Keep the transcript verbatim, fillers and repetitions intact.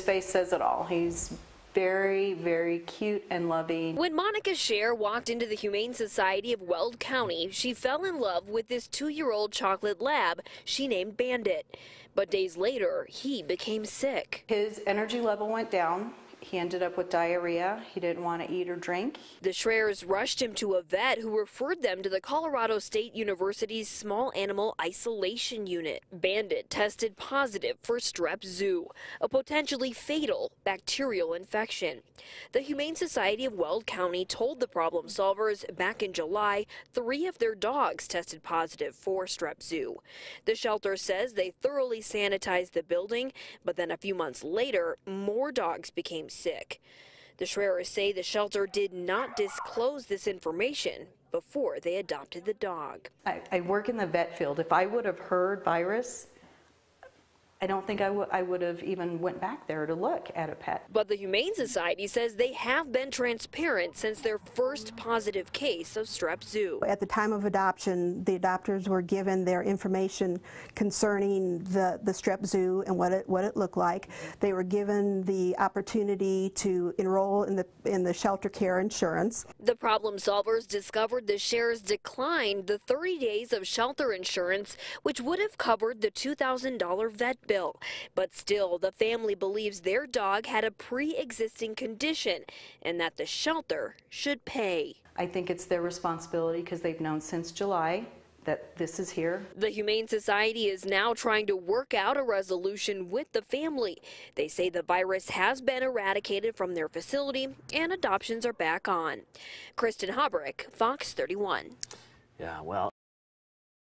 face says it all. He's very, very cute and loving. When Monica Scher walked into the Humane Society of Weld County, she fell in love with this two-year-old chocolate lab she named Bandit. But days later, he became sick. His energy level went down. He ended up with diarrhea. He didn't want to eat or drink. The Schrers rushed him to a vet who referred them to the Colorado State University's Small Animal Isolation Unit. Bandit tested positive for strep zoo, a potentially fatal bacterial infection. The Humane Society of Weld County told the problem solvers back in July three of their dogs tested positive for strep zoo. The shelter says they thoroughly sanitized the building, but then a few months later, more dogs became sick. The Schrers say the shelter did not disclose this information before they adopted the dog. I, I work in the vet field. If I would have heard virus, I don't think I, I would have even went back there to look at a pet. But the Humane Society says they have been transparent since their first positive case of strep zoo. At the time of adoption, the adopters were given their information concerning the, the strep zoo and what it, what it looked like. They were given the opportunity to enroll in the, in the shelter care insurance. The problem solvers discovered the Schrers declined the thirty days of shelter insurance, which would have covered the two thousand dollar vet bill. But still, the family believes their dog had a pre-existing condition and that the shelter should pay. I think it's their responsibility because they've known since July that this is here. The Humane Society is now trying to work out a resolution with the family. They say the virus has been eradicated from their facility and adoptions are back on. Kristen Hobrick, Fox thirty-one. Yeah, well.